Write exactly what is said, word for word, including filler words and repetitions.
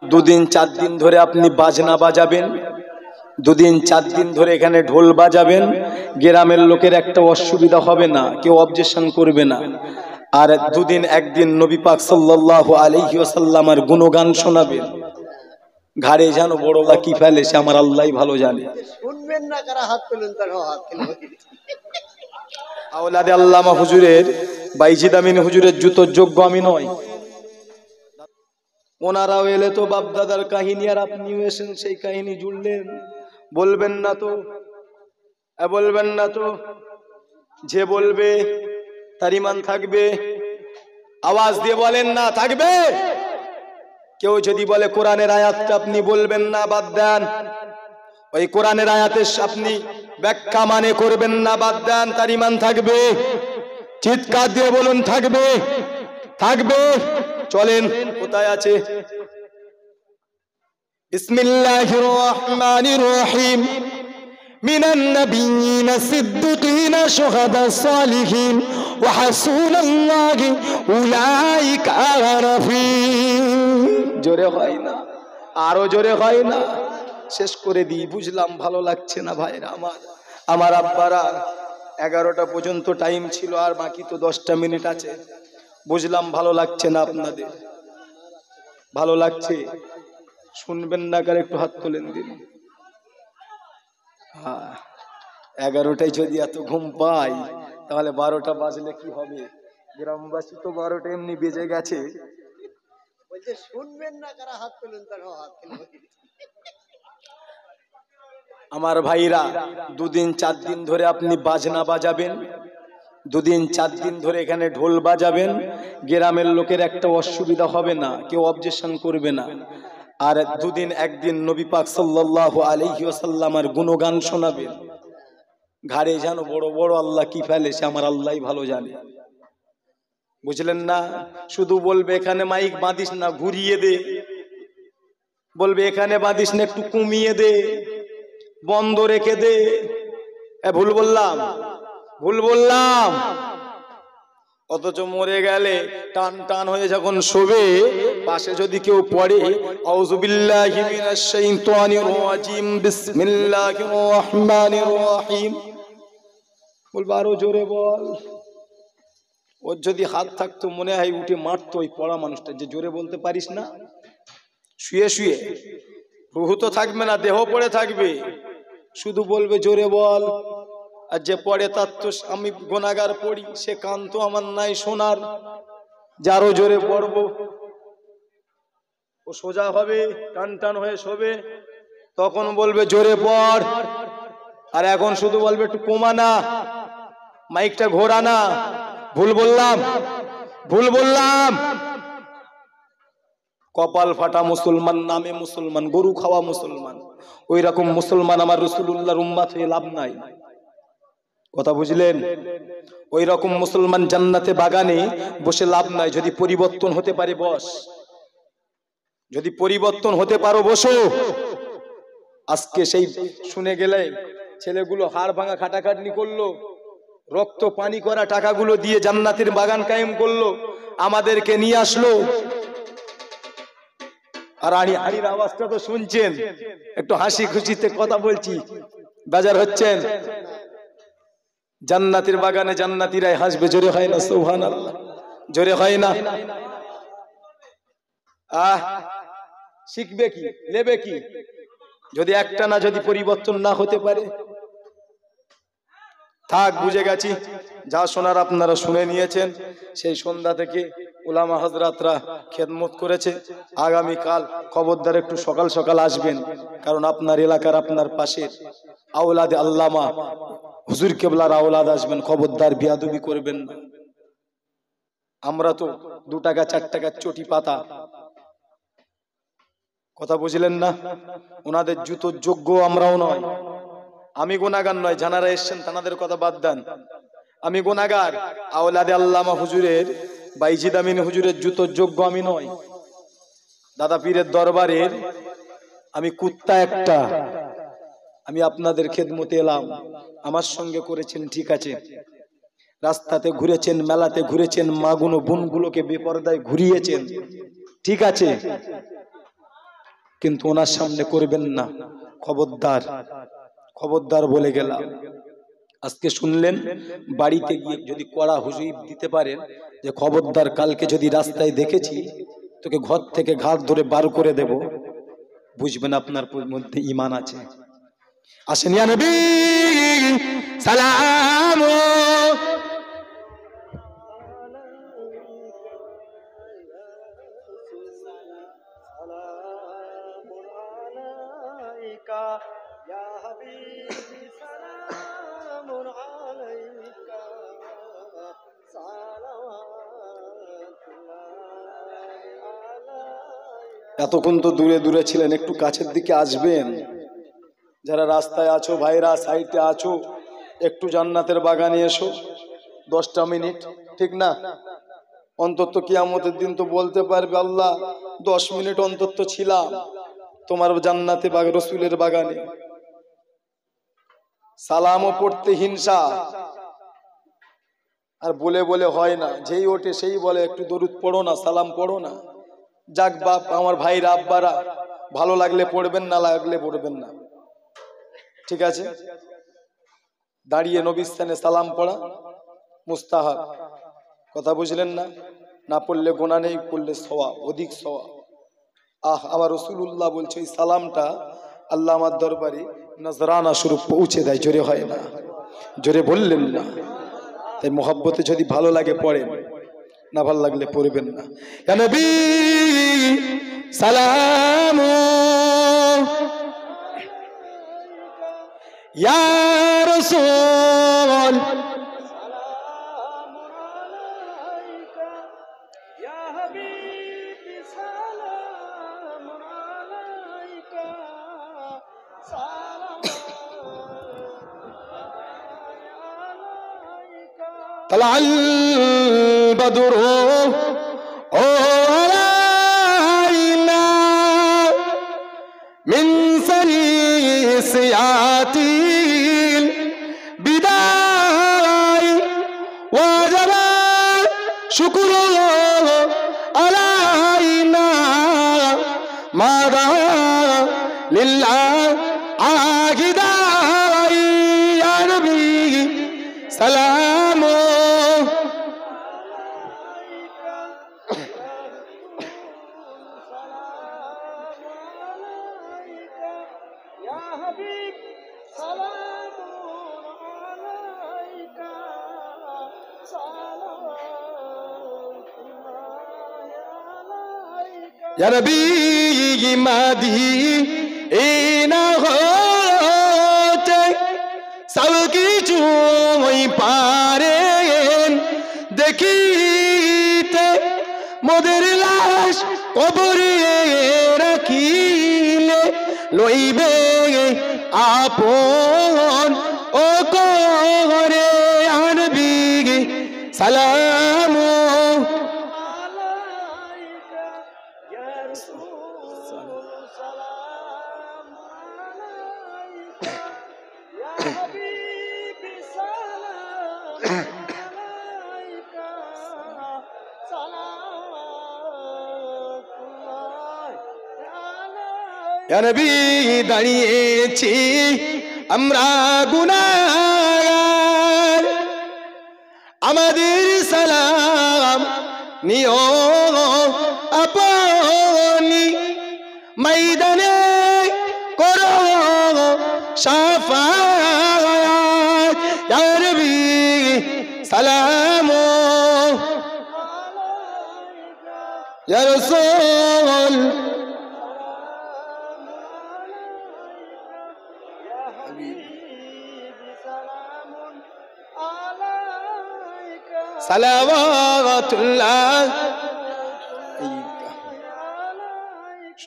দুদিন চার দিন ধরে আপনি বাজনা বাজাবেন, দুদিন চার দিন ধরে এখানে ঢোল বাজাবেন, গ্রামের লোকের একটা অসুবিধা হবে না, কেউ অবজেকশন করবে না। আর দুদিন একদিন নবী পাক সাল্লাল্লাহু আলাইহি ওয়াসাল্লামের গুণগান শোনাবেন। ঘাড়ে যেন বড়লা কি ফেলে সে আমার আল্লাহই ভালো জানে। শুনবেন না কারা হাত তুলেন তার হাত তুলবেন। আওলাদে আল্লামা হুজুরের বাইজিদ আমিন হুজুরের জুতোর যোগ্য আমি নয়। ওনারাও এলে তো বাপদাদার কাহিনী, আর আপনিও এসেন সেই কাহিনী জুড়লেন। বলবেন না তো, বলবেন না তো। যে বলবে তার ঈমান থাকবে। আওয়াজ দিয়ে বলেন না, থাকবে। কেউ যদি বলে কোরআনের আয়াতটা আপনি বলবেন না, বাদ দেন। ওই কোরআনের আয়াতের আপনি ব্যাখ্যা মানে করবেন না, বাদ দেন, তার ঈমান থাকবে। চিৎকার দিয়ে বলুন থাকবে, থাকবে। চলেন, কোথায় আছে? বিসমিল্লাহির রহমানির রহিম। মিনান নাবিয়িনা সিদ্দিকিনা শুহাদা সালিহিন ওয়া হাসুনাল্লাহু উলাইকা রাফিক। জোরে হয় না, আরো জোরে হয় না। শেষ করে দিই, বুঝলাম ভালো লাগছে না ভাইরা আমার। আমার আব্বারা এগারোটা পর্যন্ত টাইম ছিল, আর বাকি তো দশটা মিনিট আছে। বুঝলাম ভালো লাগছে না আপনাদের। ভালো লাগছে, শুনবেন না কার একটু হাত তোলেন দিন। হ্যাঁ, এগারোটায় যদি এত ঘুম পাই তাহলে বারোটা বাজলে কি হবে? গ্রামবাসী তো বারোটা এমনি বেজে গেছে। বলছে শুনবেন না কারা হাত তুলেন তার হাত তুলবেন। আমার ভাইরা, দুদিন চার দিন ধরে আপনি বাজনা বাজাবেন, দুদিন চার দিন ধরে এখানে ঢোল বাজাবেন, গ্রামের লোকের একটা অসুবিধা হবে না, কেউ অবজেকশন করবে না। আর দুদিন একদিন নবী পাক সাল্লাল্লাহু আলাইহি ওয়াসাল্লামের গুণগান শোনাবেন। ঘাড়ে যেন বড় বড় আল্লাহ কি ফেলে সে আমার আল্লাহই ভালো জানে। বুঝলেন না? শুধু বলবে এখানে মাইক বাঁধিস না, ঘুরিয়ে দে। বলবে এখানে বাঁধিস না, একটু কমিয়ে দে, বন্ধ রেখে দে। এ ভুল বললাম? ভুল বললাম? অথচ মরে গেলে টান টান হয়ে যখন শোবে, পাশে যদি কেউ পড়ে আউযু বিল্লাহি মিনাশ শাইতানির রাজিম বিসমিল্লাহির রহমানির রহিম, বলবে আরো জোরে বল। ওর যদি হাত থাকতো মনে হয় উঠে মারতো ওই পড়া মানুষটা, যে জোরে বলতে পারিস না। শুয়ে শুয়ে রুহু তো থাকবে না, দেহ পড়ে থাকবে, শুধু বলবে জোরে বল। আর যে পড়ে তার তো আমি গুনাহগার পড়ি, সে কান তো আমার নাই শোনার, যারও জোরে পড়বো। ও সোজা হবে, টান টান হয়ে শোবে, তখন বলবে জোরে পড়। আর এখন শুধু বলবে একটু কমা না, মাইকটা ঘোরা না। ভুল বললাম? ভুল বললাম? কপাল ফাটা মুসলমান, নামে মুসলমান, গরু খাওয়া মুসলমান। ওই রকম মুসলমান আমার রাসূলুল্লাহর উম্মত হয়ে লাভ নাই। কথা বুঝলেন? ওই রকম মুসলমান জান্নাতে বাগানে বসে লাভ নাই। যদি পরিবর্তন হতে পারে বস, যদি পরিবর্তন হতে পারো বসো। আজকে সেই শুনে গেলে ছেলেগুলো হাড় ভাঙা খাটাখাটনি করলো, রক্ত পানি করা টাকাগুলো দিয়ে জান্নাতের বাগান কায়েম করলো, আমাদেরকে নিয়ে আসলো। আর আড়ি হাড়ির আওয়াজটা তো শুনছেন, একটু হাসি খুশিতে কথা বলছি, বেজার হচ্ছেন? জান্নাতের বাগানে জান্নাতীরাই হাসবে, জোরে হয় না সুবহানাল্লাহ? জোরে হয় না? আহ শিখবে কি, নেবে কি, যদি একটা না যদি পরিবর্তন না হতে পারে? থাক, বুঝে গেছি। যা শোনার আপনারা শুনে নিয়েছেন। সেই সন্ধ্যা থেকে উলামা হযরতরা খেদমত করেছে। আগামীকাল খবরদার একটু সকাল সকাল আসবেন, কারণ আপনার এলাকার আপনার পাশের আওলাদে আল্লামা হুজুর কেবলার আওলাদ আসবেন। খবরদার বিয়াদবি করবেন না। আমরা তো দু টাকা চার টাকার চটি পাতা, কথা বুঝলেন না? ওনাদের জুতোর যোগ্য আমরাও নয়। আমি গুনাহগার নয়, যারা এসেছেন তাদের কথা বাদ দেন, আমি গুনাহগার। আওলাদে আল্লামা হুজুরের বাইজিদ আমিন হুজুরের জুতোর যোগ্য আমি নয়। দাদা পীরের দরবারের আমি কুত্তা একটা। আমি আপনাদের খেদমতে এলাম, আমার সঙ্গে করেছেন ঠিক আছে, রাস্তাতে ঘুরেছেন, মেলাতে ঘুরেছেন, মাগুনো বোনগুলোকে বেপরদায় ঘুরিয়েছেন, ঠিক আছে। কিন্তু ওনার সামনে করবেন না, খবরদার খবরদার বলে গেলাম। আজকে শুনলেন, বাড়িতে গিয়ে যদি কড়া হুজুর দিতে পারেন যে খবরদার কালকে যদি রাস্তায় দেখেছি তোকে ঘর থেকে ঘাট ধরে বার করে দেব, বুঝবেন আপনার মধ্যে ঈমান আছে। আসেন ইয়া নবী সালাম এতক্ষণ তো দূরে দূরে ছিলেন, একটু কাছের দিকে আসবেন। যারা রাস্তায় আছো ভাইরা, সাইডে আছো, একটু জান্নাতের বাগানে এসো দশটা মিনিট, ঠিক না? অন্তত কিয়ামতের দিন তো বলতে পারবে আল্লাহ দশ মিনিট অন্তত ছিলাম তোমার জান্নাতে বাগ রসুলের বাগানে। সালামও পড়তে হিংসা, আর বলে বলে হয় না, যেই ওঠে সেই বলে একটু দরুদ পড়ো না, সালাম পড়ো না। যাক বাপ, আমার ভাইরা আব্বারা, ভালো লাগলে পড়বেন, না লাগলে পড়বেন না, ঠিক আছে? দাঁড়িয়ে নবীর স্থানে সালাম পড়া মুস্তাহাব, কথা বুঝলেন না? না পড়লে গোনা নেই, পড়লে সওয়াব, অধিক সওয়াব। আহ, আমার রাসূলুল্লাহ বলছে এই সালামটা আল্লাহ আমার দরবারে নজরানা স্বরূপ পৌঁছে দেয়। জোরে হয় না, জোরে বললেন না। তাই মোহাব্বতে যদি ভালো লাগে পড়েন, না ভালো লাগলে পড়বেন না। ইয়া নবী সালাম ইয়া রাসূল طلع البدر علينا من سنيسيات البداء وجب شكر علينا ماذا لله عاقدا يا نبي سلام या नबी मदीना होते सबकी चूई पारेन देखीते मोদের লাশ কবরে রাখিলে লইবে আপন ও করে আনবি সালাম या नबी দাঁড়িয়েছি আমরা গুনাহগার আমাদের সালাম নিও আপনি ময়দানে করো শাফাআত ইয়া নবী সালাম ইয়া রাসূল صلوات الله